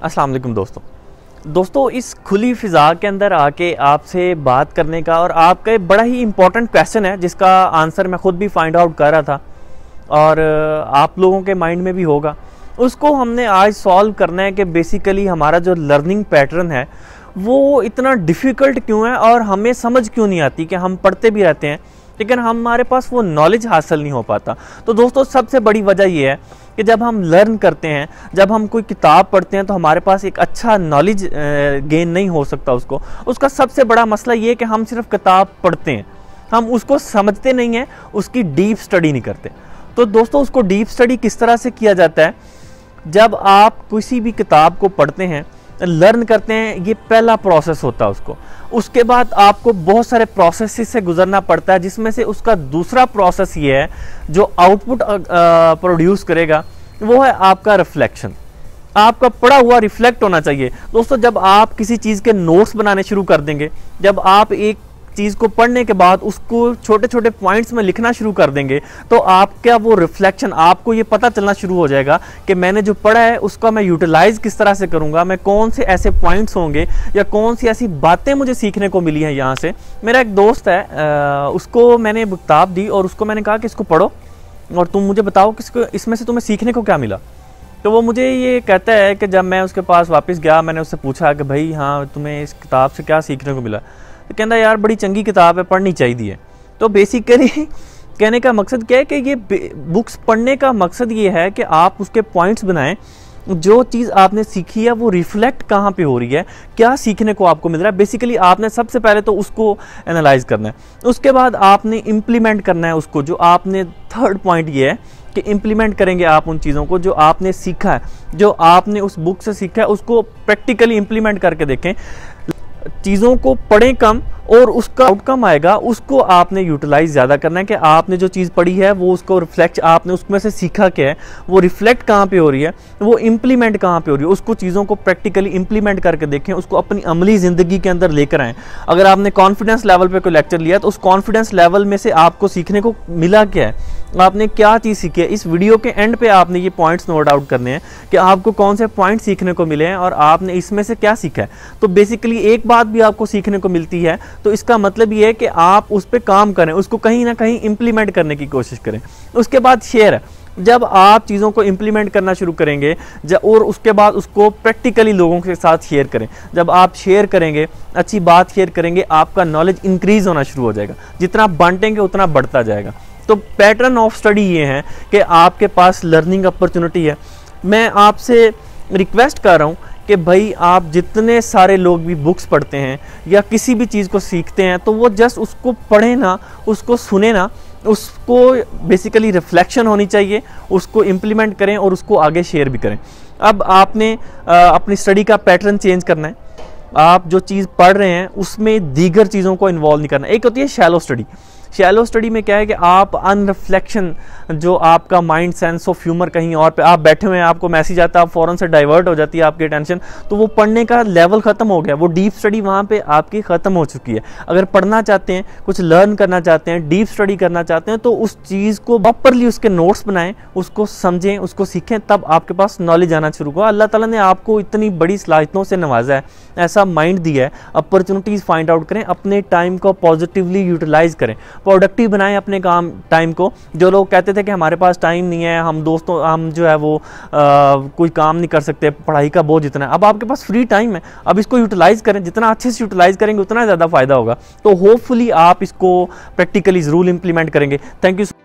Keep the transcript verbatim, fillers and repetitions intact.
अस्सलाम वालेकुम दोस्तों दोस्तों इस खुली फ़िज़ा के अंदर आके आपसे बात करने का और आपका एक बड़ा ही इम्पोर्टेंट क्वेश्चन है जिसका आंसर मैं ख़ुद भी फाइंड आउट कर रहा था और आप लोगों के माइंड में भी होगा। उसको हमने आज सॉल्व करना है कि बेसिकली हमारा जो लर्निंग पैटर्न है वो इतना डिफ़िकल्ट क्यों है और हमें समझ क्यों नहीं आती कि हम पढ़ते भी रहते हैं लेकिन हमारे पास वो नॉलेज हासिल नहीं हो पाता। तो दोस्तों सबसे बड़ी वजह ये है कि जब हम लर्न करते हैं, जब हम कोई किताब पढ़ते हैं तो हमारे पास एक अच्छा नॉलेज गेन नहीं हो सकता। उसको उसका सबसे बड़ा मसला ये है कि हम सिर्फ किताब पढ़ते हैं, हम उसको समझते नहीं हैं, उसकी डीप स्टडी नहीं करते। तो दोस्तों उसको डीप स्टडी किस तरह से किया जाता है? जब आप किसी भी किताब को पढ़ते हैं, लर्न करते हैं, ये पहला प्रोसेस होता है उसको। उसके बाद आपको बहुत सारे प्रोसेस से गुजरना पड़ता है जिसमें से उसका दूसरा प्रोसेस ये है जो आउटपुट प्रोड्यूस करेगा, वो है आपका रिफ्लेक्शन। आपका पढ़ा हुआ रिफ्लेक्ट होना चाहिए। दोस्तों जब आप किसी चीज़ के नोट्स बनाने शुरू कर देंगे, जब आप एक चीज़ को पढ़ने के बाद उसको छोटे छोटे पॉइंट्स में लिखना शुरू कर देंगे तो आपका वो रिफ्लेक्शन, आपको ये पता चलना शुरू हो जाएगा कि मैंने जो पढ़ा है उसका मैं यूटिलाइज़ किस तरह से करूँगा, मैं कौन से ऐसे पॉइंट्स होंगे या कौन सी ऐसी बातें मुझे सीखने को मिली हैं यहाँ से। मेरा एक दोस्त है, आ, उसको मैंने किताब दी और उसको मैंने कहा कि इसको पढ़ो और तुम मुझे बताओ कि इसमें से तुम्हें सीखने को क्या मिला। तो वो मुझे ये कहता है कि जब मैं उसके पास वापस गया, मैंने उससे पूछा कि भाई हाँ तुम्हें इस किताब से क्या सीखने को मिला। तो कहता यार बड़ी चंगी किताब है, पढ़नी चाहिए। तो बेसिकली कहने का मकसद क्या है कि ये बुक्स पढ़ने का मकसद ये है कि आप उसके पॉइंट्स बनाएं, जो चीज़ आपने सीखी है वो रिफ्लेक्ट कहाँ पे हो रही है, क्या सीखने को आपको मिल रहा है। बेसिकली आपने सबसे पहले तो उसको एनालाइज करना है, उसके बाद आपने इम्प्लीमेंट करना है उसको। जो आपने थर्ड पॉइंट ये है कि इम्प्लीमेंट करेंगे आप उन चीज़ों को जो आपने सीखा है, जो आपने उस बुक से सीखा है, उसको प्रैक्टिकली इम्प्लीमेंट करके देखें। चीज़ों को पढ़ें कम और उसका आउटकम आएगा, उसको आपने यूटिलाइज ज़्यादा करना है कि आपने जो चीज़ पढ़ी है वो उसको रिफ्लेक्ट, आपने उसमें से सीखा क्या है, वो रिफ्लेक्ट कहाँ पे हो रही है, वो इम्प्लीमेंट कहाँ पे हो रही है। उसको चीज़ों को प्रैक्टिकली इम्प्लीमेंट करके देखें, उसको अपनी अमली ज़िंदगी के अंदर लेकर आएँ। अगर आपने कॉन्फिडेंस लेवल पे कोई लेक्चर लिया तो उस कॉन्फिडेंस लेवल में से आपको सीखने को मिला क्या है, आपने क्या चीज़ सीखी है। इस वीडियो के एंड पे आपने ये पॉइंट्स नोट आउट करने हैं कि आपको कौन से पॉइंट सीखने को मिले हैं और आपने इसमें से क्या सीखा है। तो बेसिकली एक बात भी आपको सीखने को मिलती है तो इसका मतलब ये है कि आप उस पर काम करें, उसको कहीं ना कहीं इंप्लीमेंट करने की कोशिश करें। उसके बाद शेयर, जब आप चीज़ों को इंप्लीमेंट करना शुरू करेंगे जब और उसके बाद उसको प्रैक्टिकली लोगों के साथ शेयर करें। जब आप शेयर करेंगे, अच्छी बात शेयर करेंगे, आपका नॉलेज इंक्रीज़ होना शुरू हो जाएगा। जितना बांटेंगे उतना बढ़ता जाएगा। तो पैटर्न ऑफ स्टडी ये है कि आपके पास लर्निंग अपॉर्चुनिटी है। मैं आपसे रिक्वेस्ट कर रहा हूँ कि भाई आप जितने सारे लोग भी बुक्स पढ़ते हैं या किसी भी चीज़ को सीखते हैं तो वो जस्ट उसको पढ़ें ना, उसको सुने ना, उसको बेसिकली रिफ्लेक्शन होनी चाहिए, उसको इम्प्लीमेंट करें और उसको आगे शेयर भी करें। अब आपने आ, अपनी स्टडी का पैटर्न चेंज करना है। आप जो चीज़ पढ़ रहे हैं उसमें दीगर चीज़ों को इन्वॉल्व नहीं करना। एक होती है शैलो स्टडी। शैलो स्टडी में क्या है कि आप अनरिफ्लेक्शन, जो आपका माइंड सेंस ऑफ ह्यूमर कहीं और पे, आप बैठे हुए हैं, आपको मैसेज आता है, आप फ़ौरन से डाइवर्ट हो जाती है आपकी टेंशन, तो वो पढ़ने का लेवल ख़त्म हो गया, वो डीप स्टडी वहाँ पे आपकी ख़त्म हो चुकी है। अगर पढ़ना चाहते हैं, कुछ लर्न करना चाहते हैं, डीप स्टडी करना चाहते हैं तो उस चीज़ को प्रॉपरली उसके नोट्स बनाएं, उसको समझें, उसको सीखें, तब आपके पास नॉलेज आना शुरू होगा। अल्लाह ताला ने आपको इतनी बड़ी सलाहियतों से नवाजा है, ऐसा माइंड दिया है, अपॉर्चुनिटीज़ फाइंड आउट करें, अपने टाइम को पॉजिटिवली यूटिलाइज करें, प्रोडक्टिव बनाएं अपने काम टाइम को। जो लोग कहते थे कि हमारे पास टाइम नहीं है, हम दोस्तों हम जो है वो आ, कोई काम नहीं कर सकते, पढ़ाई का बोझ इतना है, अब आपके पास फ्री टाइम है, अब इसको यूटिलाइज करें। जितना अच्छे से यूटिलाइज करेंगे उतना ज़्यादा फायदा होगा। तो होपफुली आप इसको प्रैक्टिकली ज़रूर इंप्लीमेंट करेंगे। Thank you.